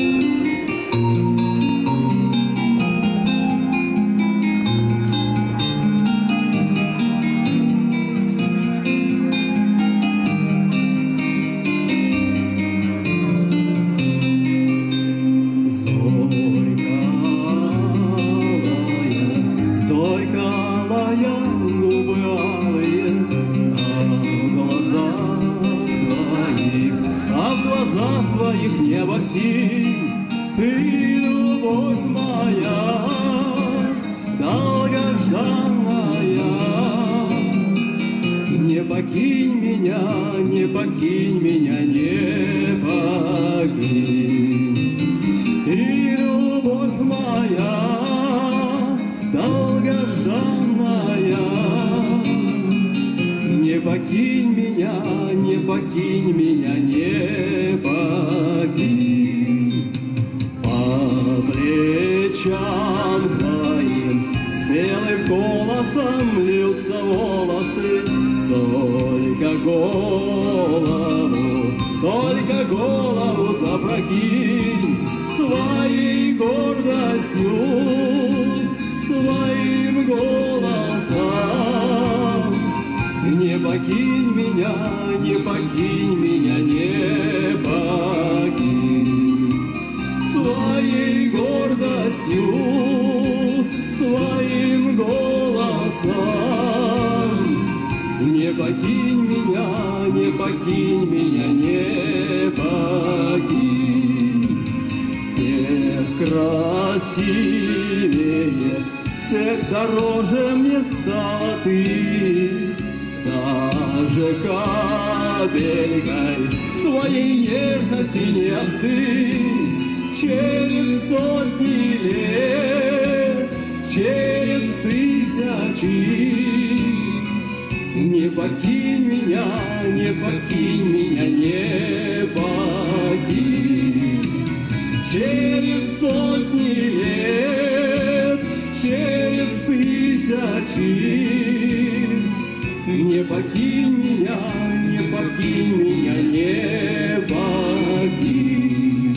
Твоих небо синь, ты любовь моя, долгожданная. Не покинь меня, не покинь меня, не покинь. И любовь моя, долгожданная, не покинь меня, не покинь меня, не покинь. По плечам твоим с белым голосом льются волосы, только голову запрокинь своей гордостью, своим голосом. Не покинь меня, не покинь меня, не покинь. Своей гордостью, своим голосом. Не покинь меня, не покинь меня, не покинь. Всех красивее, всех дороже мне стала ты. Даже капелькой своей нежности не остынь. Через сотни лет, через тысячи. Не покинь меня, не покинь меня, не покинь. Через сотни лет, через тысячи. Не покинь меня, не покинь меня, не покинь.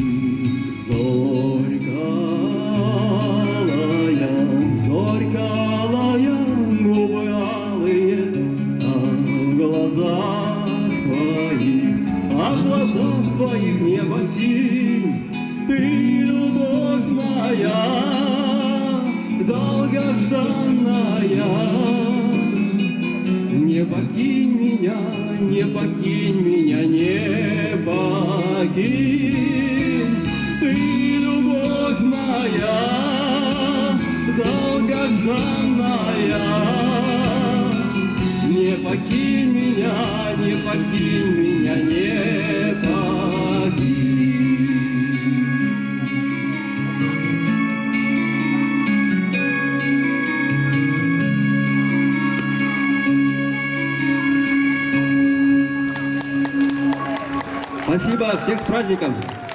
Зорькалая, губы алые, а в глазах твоих небо синь. Ты любовь моя, долгожданная. Не покинь меня, не покинь меня, не покинь. Ты любовь моя, долгожданная. Не покинь меня, не покинь меня, не покинь. Спасибо, всех с праздником!